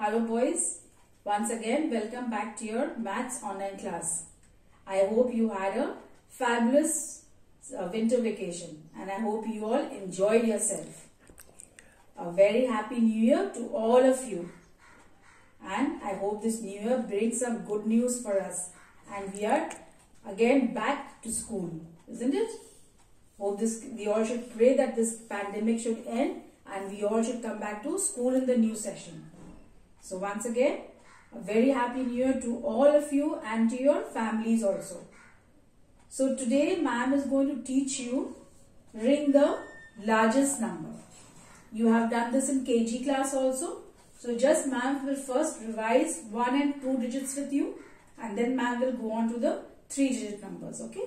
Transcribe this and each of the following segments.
Hello boys, once again welcome back to your maths online class. I hope you had a fabulous winter vacation and I hope you all enjoyed yourself. A very happy new year to all of you, and I hope this new year brings some good news for us and we are again back to school, isn't it? Hope we all should pray that this pandemic should end and we all should come back to school in the new session. So once again, a very happy new year to all of you and to your families also. So today ma'am is going to teach you ring the largest number. You have done this in KG class also. So just ma'am will first revise 1 and 2 digits with you and then ma'am will go on to the 3-digit numbers, okay?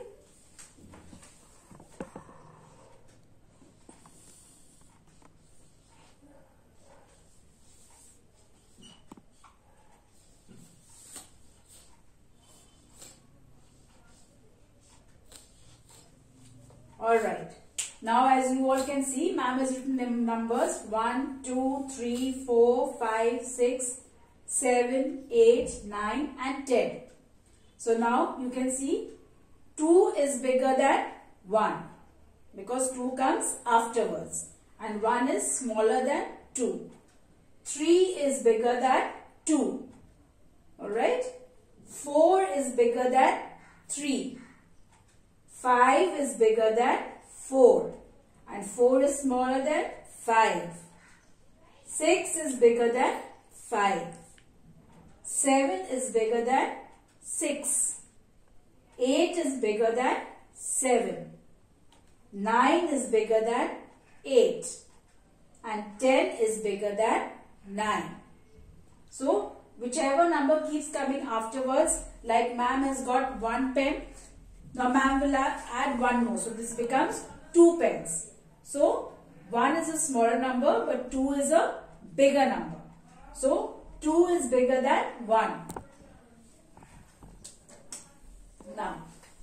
Alright, now as you all can see, ma'am has written numbers 1, 2, 3, 4, 5, 6, 7, 8, 9 and 10. So now you can see 2 is bigger than 1 because 2 comes afterwards and 1 is smaller than 2. 3 is bigger than 2. Alright, 4 is bigger than 3. 5 is bigger than 4 and 4 is smaller than 5. 6 is bigger than 5. 7 is bigger than 6. 8 is bigger than 7. 9 is bigger than 8 and 10 is bigger than 9. So whichever number keeps coming afterwards, like ma'am has got 1 pen. Now ma'am will add 1 more. So this becomes 2 pens. So 1 is a smaller number but 2 is a bigger number. So 2 is bigger than 1. Now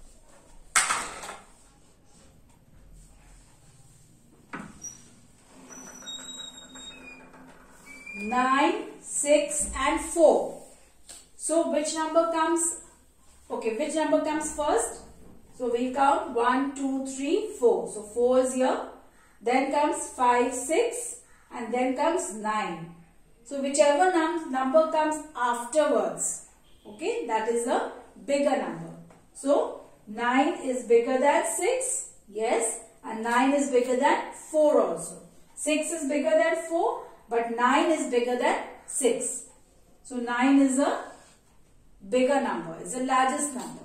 9, 6 and 4. So which number comes? Okay, which number comes first? So we count 1, 2, 3, 4. So 4 is here. Then comes 5, 6 and then comes 9. So whichever number comes afterwards, okay, that is a bigger number. So 9 is bigger than 6. Yes. And 9 is bigger than 4 also. 6 is bigger than 4 but 9 is bigger than 6. So 9 is a bigger number. It's the largest number.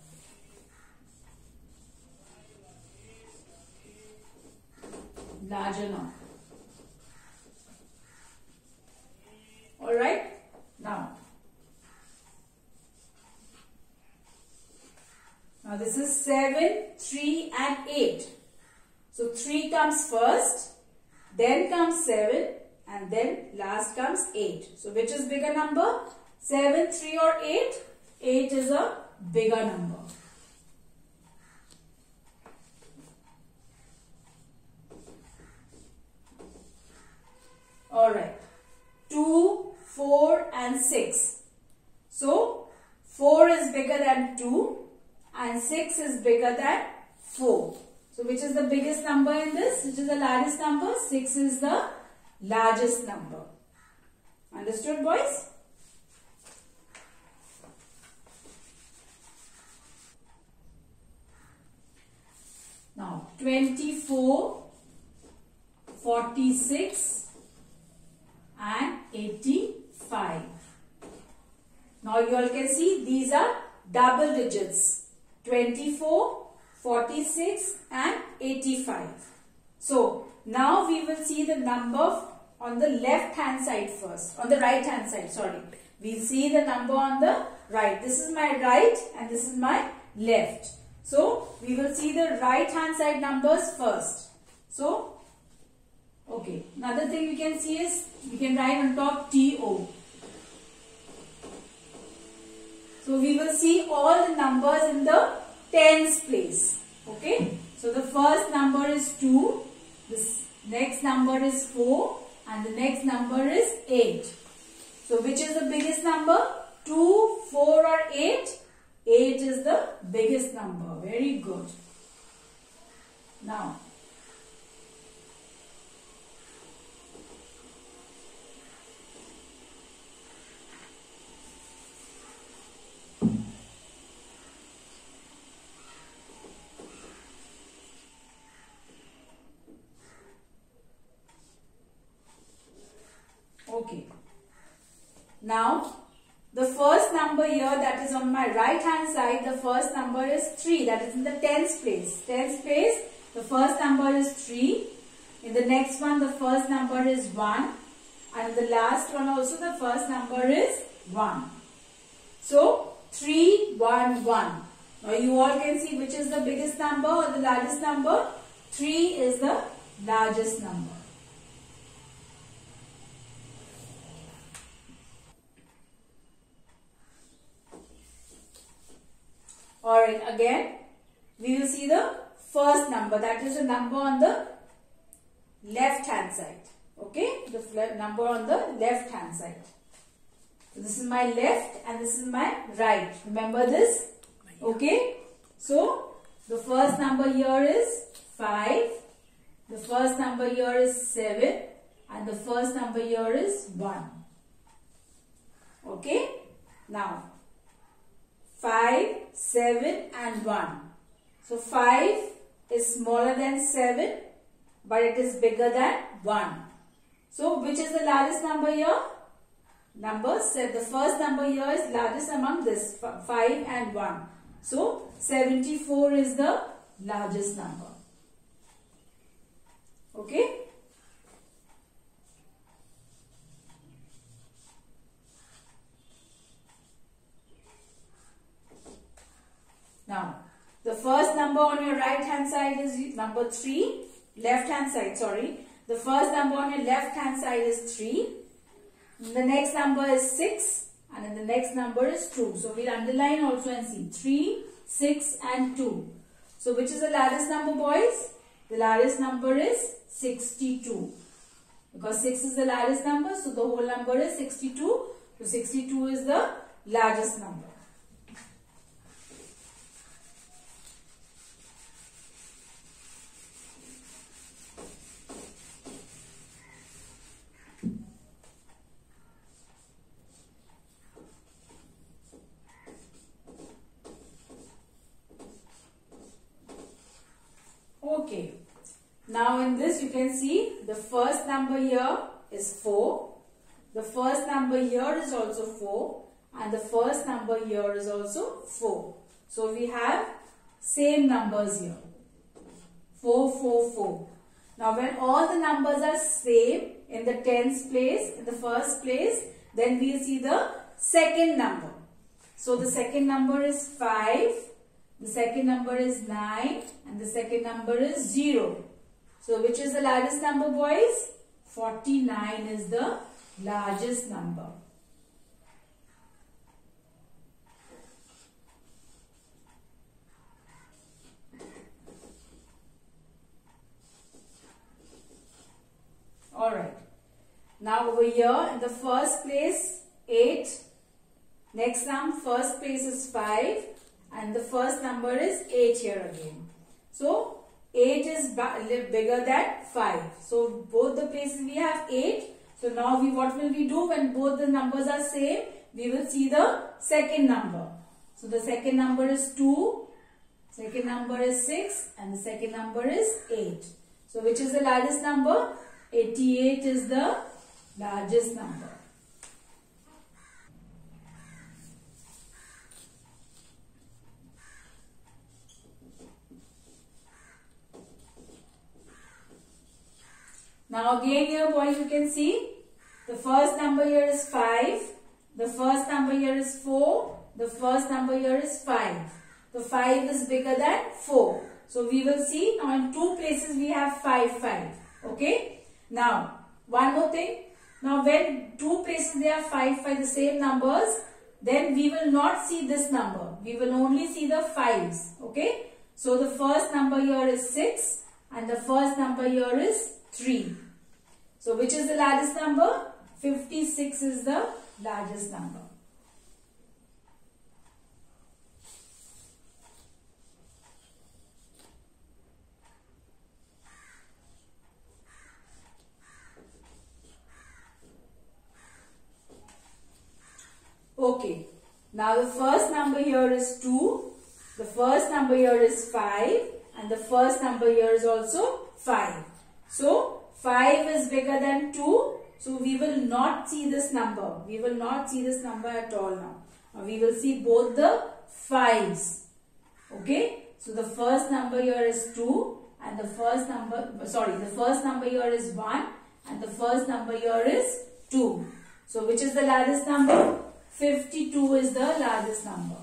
Larger number. Alright. Now this is 7, 3 and 8. So 3 comes first, then comes 7 and then last comes 8. So which is bigger number? 7, 3 or 8? 8 is a bigger number. Alright. 2, 4 and 6. So 4 is bigger than 2 and 6 is bigger than 4. So which is the biggest number in this? Which is the largest number? 6 is the largest number. Understood, boys? Now 24, 46 and 85. Now you all can see these are double digits. 24, 46 and 85. So now we will see the number on the left hand side first. On the right hand side, sorry. We'll see the number on the right. This is my right and this is my left. So we will see the right hand side numbers first. So, okay. Another thing we can see is we can write on top TO. So we will see all the numbers in the tens place. Okay. So the first number is 2. This next number is 4. And the next number is 8. So which is the biggest number? 2, 4 or 8? 8 is the biggest number. Very good. Now, okay. Now, the first number here that is on my right hand side, the first number is 3. That is in the tens place. Tens place, the first number is 3. In the next one, the first number is 1. And the last one also, the first number is 1. So, 3, 1, 1. Now, you all can see which is the biggest number or the largest number. 3 is the largest number. Alright, again, we will see the first number. That is the number on the left hand side. Okay, the number on the left hand side. So this is my left and this is my right. Remember this? Okay. So the first number here is 5. The first number here is 7. And the first number here is 1. Okay. Now 5, 7 and 1. So 5 is smaller than 7, but it is bigger than 1. So which is the largest number here? The first number here is largest among this 5 and 1. So 74 is the largest number. Okay. Now, the first number on your right hand side is number 3. Left hand side, sorry. The first number on your left hand side is 3. The next number is 6. And then the next number is 2. So, we'll underline also and see 3, 6 and 2. So, which is the largest number, boys? The largest number is 62. Because 6 is the largest number, so the whole number is 62. So, 62 is the largest number. Okay, now in this you can see the first number here is 4, the first number here is also 4 and the first number here is also 4. So we have same numbers here, 4, 4, 4. Now when all the numbers are same in the tens place, in the first place, then we see the second number. So the second number is 5. The second number is 9 and the second number is 0. So which is the largest number, boys? 49 is the largest number. Alright. Now over here in the first place 8. Next sum, first place is 5. And the first number is 8 here again. So 8 is bigger than 5. So both the places we have 8. So now what will we do when both the numbers are same? We will see the second number. So the second number is 2. Second number is 6. And the second number is 8. So which is the largest number? 88 is the largest number. Now again here, boys, you can see the first number here is 5. The first number here is 4. The first number here is 5. The 5 is bigger than 4. So we will see now in two places we have 5, 5. Okay. Now one more thing. Now when two places they are 5, 5 the same numbers, then we will not see this number. We will only see the 5s. Okay. So the first number here is 6 and the first number here is 3. So which is the largest number? 56 is the largest number. Okay, now the first number here is 2, the first number here is 5, and the first number here is also 5. So 5 is bigger than 2, so we will not see this number. We will not see this number at all now. Now we will see both the 5s. Okay, so the first number here is 2, and the first number here is 1, and the first number here is 2. So which is the largest number? 52 is the largest number.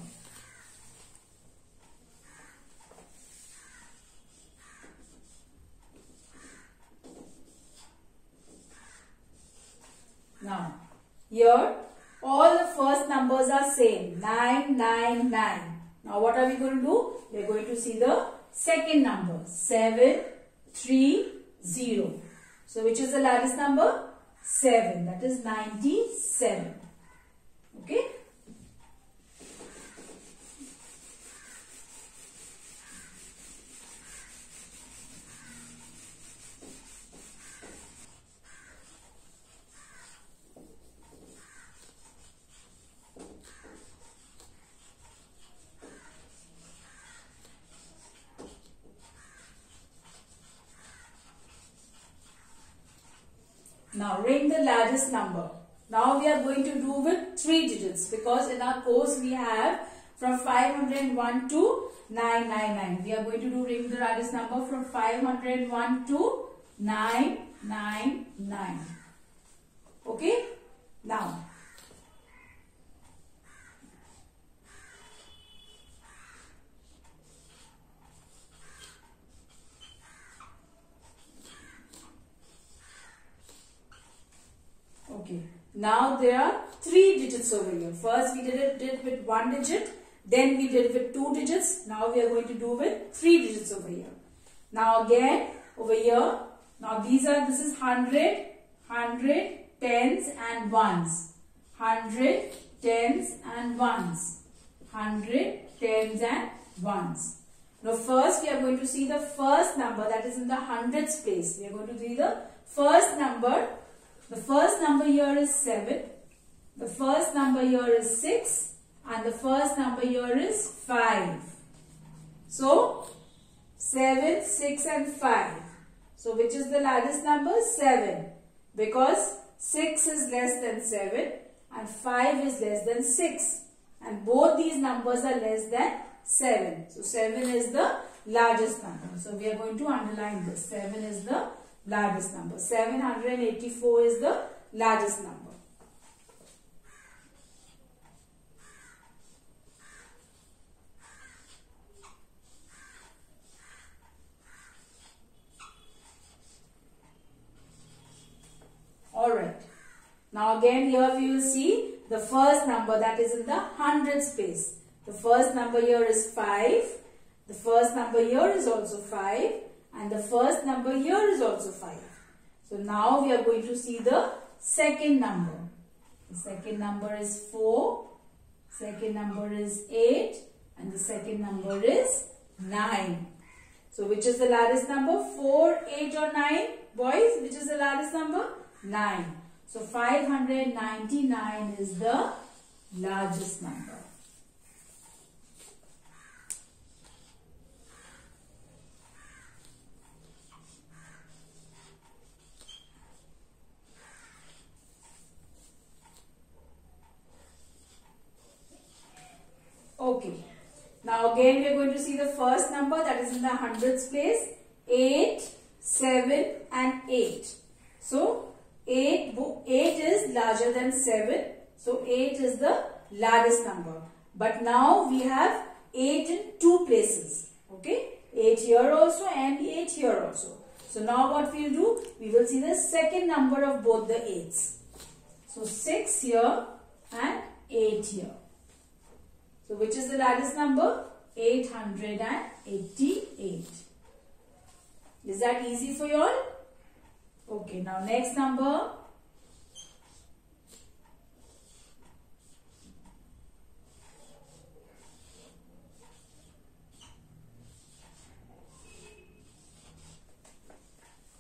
Now, here all the first numbers are same, 9, 9, 9. Now what are we going to do? We are going to see the second number, 7, 3, 0. So which is the largest number? 7, that is 97. Okay. Now ring the largest number. Now we are going to do with 3 digits, because in our course we have from 501 to 999. We are going to do ring the largest number from 501 to 999. Okay? Now, okay. Now there are 3 digits over here. First we did it with 1 digit. Then we did it with 2 digits. Now we are going to do with 3 digits over here. Now again over here. Now this is 100, 100, tens and ones. 100, tens and ones. 100, tens and ones. Now first we are going to see the first number that is in the hundreds place. We are going to see the first number. The first number here is 7, the first number here is 6, and the first number here is 5. So, 7, 6 and 5. So, which is the largest number? 7. Because 6 is less than 7 and 5 is less than 6. And both these numbers are less than 7. So, 7 is the largest number. So, we are going to underline this. 7 is the largest number. 784 is the largest number. Alright. Now again here we will see the first number that is in the hundreds place. The first number here is 5. The first number here is also 5. And the first number here is also 5. So now we are going to see the second number. The second number is 4. Second number is 8. And the second number is 9. So which is the largest number? 4, 8 or 9? Boys, which is the largest number? 9. So 599 is the largest number. Okay. Now again we are going to see the first number that is in the hundreds place. 8, 7 and 8. So 8 is larger than 7. So 8 is the largest number. But now we have 8 in 2 places. Okay. 8 here also and 8 here also. So now what we will do? We will see the second number of both the 8s. So 6 here and 8 here. So which is the largest number? 888. Is that easy for you all? Okay, now next number.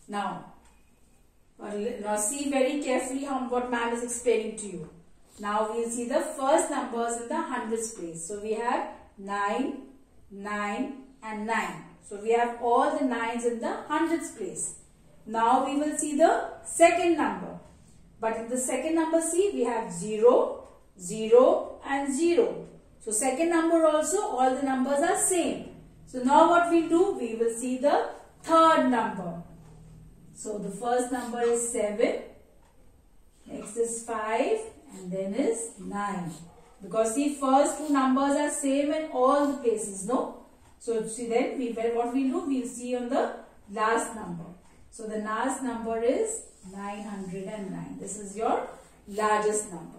Now, now see very carefully what ma'am is explaining to you. Now we will see the first numbers in the hundreds place. So we have 9, 9 and 9. So we have all the 9s in the hundreds place. Now we will see the second number. But in the second number, see, we have 0, 0 and 0. So second number also, all the numbers are same. So now what we'll do, we will see the third number. So the first number is 7, next is 5 and then is 9. Because see, first two numbers are same in all the places, no? So see then, what we'll do, we'll see on the last number. So the last number is 909. This is your largest number.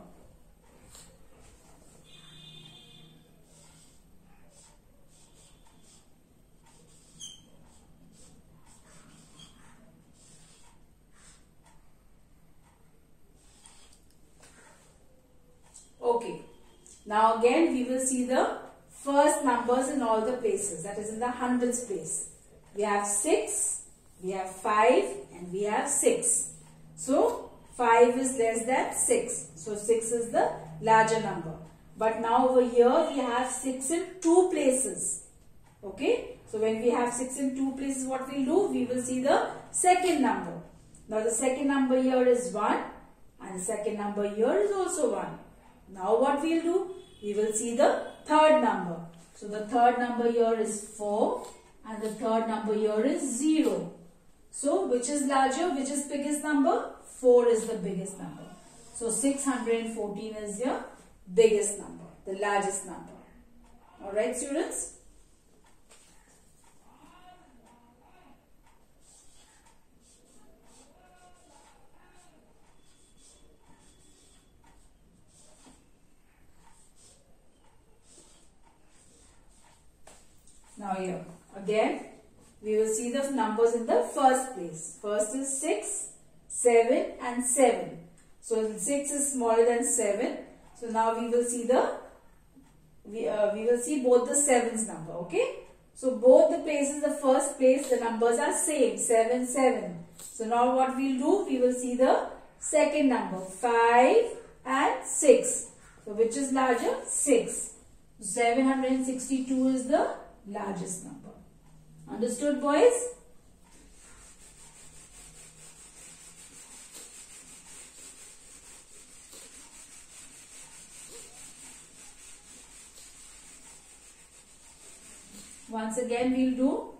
Okay. Now again we will see the first numbers in all the places, that is in the hundreds place. We have 6, we have 5 and we have 6. So 5 is less than 6. So 6 is the larger number. But now over here we have 6 in 2 places. Okay. So when we have 6 in 2 places, what we'll do? We will see the second number. Now the second number here is 1 and the second number here is also 1. Now what we'll do? We will see the third number. So the third number here is 4 and the third number here is 0. So which is larger? Which is biggest number? 4 is the biggest number. So 614 is your biggest number, the largest number. Alright students? Now here, again, we will see the numbers in the first place. First is 6, 7 and 7. So 6 is smaller than 7. So now we will see we will see both the 7's number, okay? So both the places, the first place, the numbers are same, 7, 7. So now what we'll do, we will see the second number, 5 and 6. So which is larger? 6. 762 is the largest number. Understood, boys? Once again we'll do.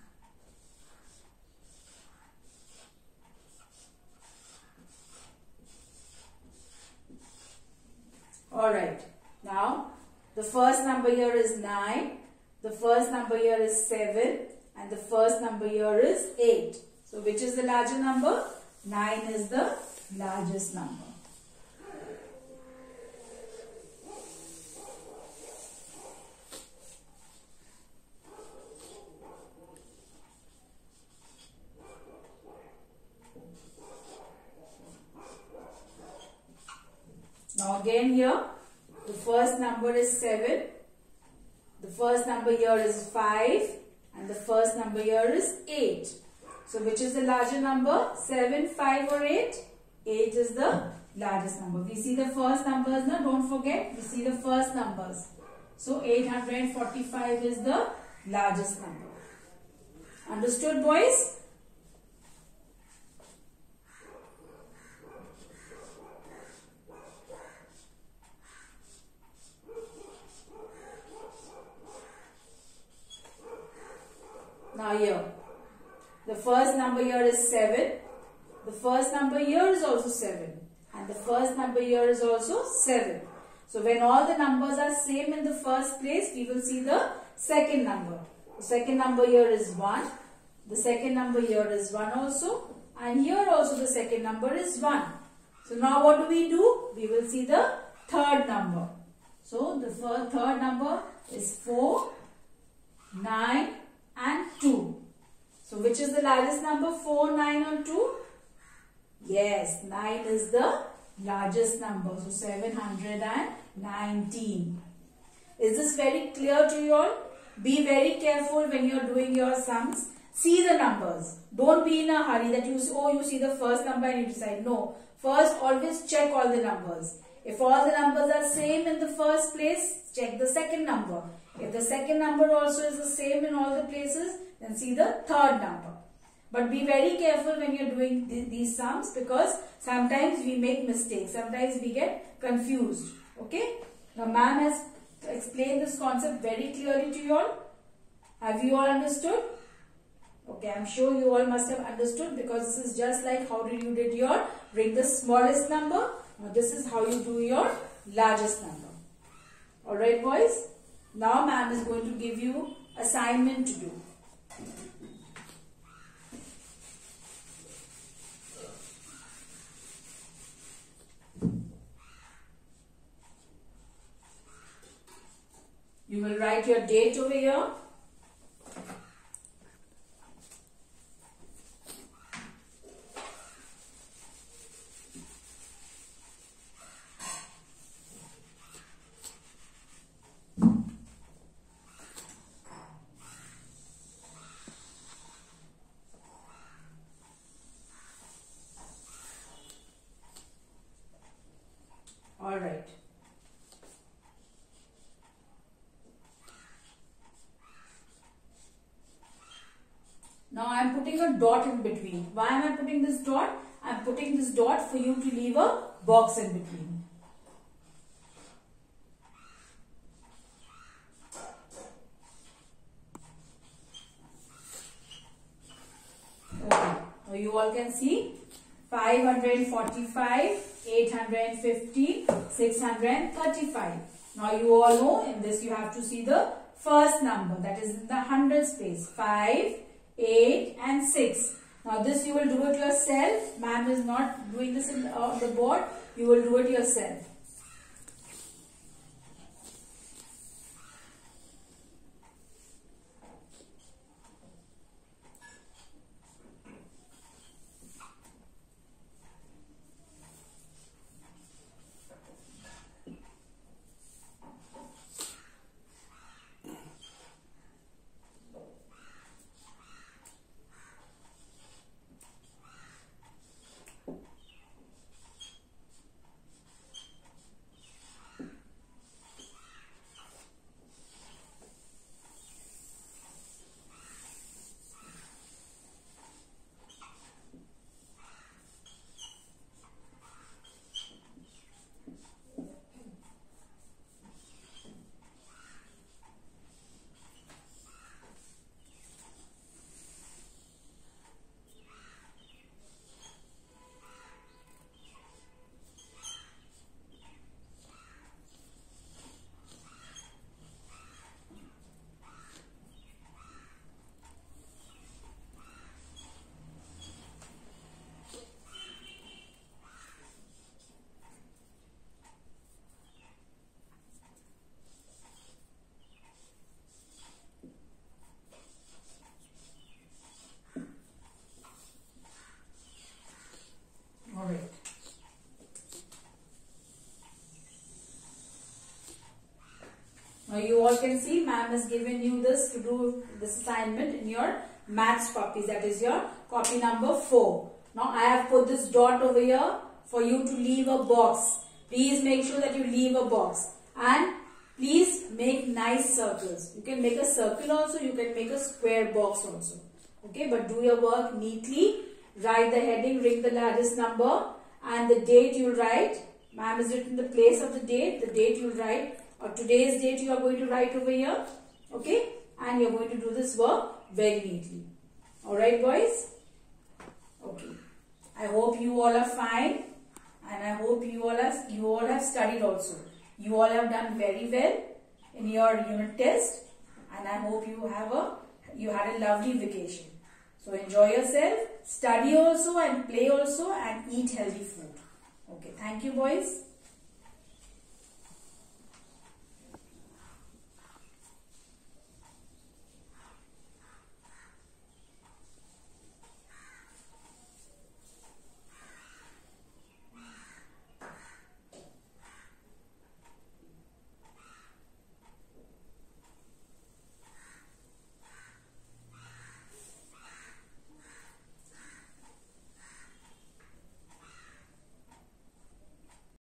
Alright. Now the first number here is 9. The first number here is 7 and the first number here is 8. So which is the larger number? 9 is the largest number. Now again here, the first number is 7. The first number here is 5 and the first number here is 8. So which is the larger number? 7, 5 or 8? 8 is the largest number. We see the first numbers now, don't forget, we see the first numbers. So 845 is the largest number. Understood, boys? Now here, the first number here is 7. The first number here is also 7. And the first number here is also 7. So when all the numbers are same in the first place, we will see the second number. The second number here is 1. The second number here is 1 also. And here also the second number is 1. So now what do? We will see the third number. So the third number is 4, 9 and 2. So which is the largest number? 4, 9 or 2? Yes, 9 is the largest number. So 719. Is this very clear to you all? Be very careful when you are doing your sums. see the numbers. Don't be in a hurry that you see the first number and you decide. No. First, always check all the numbers. If all the numbers are same in the first place, check the second number. If the second number also is the same in all the places, then see the third number. But be very careful when you're doing these sums, because sometimes we make mistakes. Sometimes we get confused. Okay? Now, ma'am has explained this concept very clearly to you all. Have you all understood? Okay, I'm sure you all must have understood, because this is just like how you did your bring the smallest number. Now, this is how you do your largest number. Alright, boys? Now, ma'am is going to give you assignment to do. You will write your date over here. All right. Now I am putting a dot in between. Why am I putting this dot? I am putting this dot for you to leave a box in between. Okay. Now you all can see 545, 850, 635. Now you all know in this you have to see the first number, that is in the hundreds place. 5, 8 and 6. Now this you will do it yourself. Ma'am is not doing this on the board. You will do it yourself. Now you all can see ma'am has given you this to do this assignment in your maths copies, that is your copy number 4. Now I have put this dot over here for you to leave a box. Please make sure that you leave a box and please make nice circles. You can make a circle also, you can make a square box also. Okay, but do your work neatly. Write the heading, ring the largest number and the date you write. Ma'am has written the place of the date you write, or today's date you are going to write over here. Okay, and you are going to do this work very neatly. Alright boys? Okay. I hope you all are fine and I hope you all have studied also. You all have done very well in your unit test and I hope you had a lovely vacation. So enjoy yourself, study also and play also and eat healthy food. Okay, thank you boys.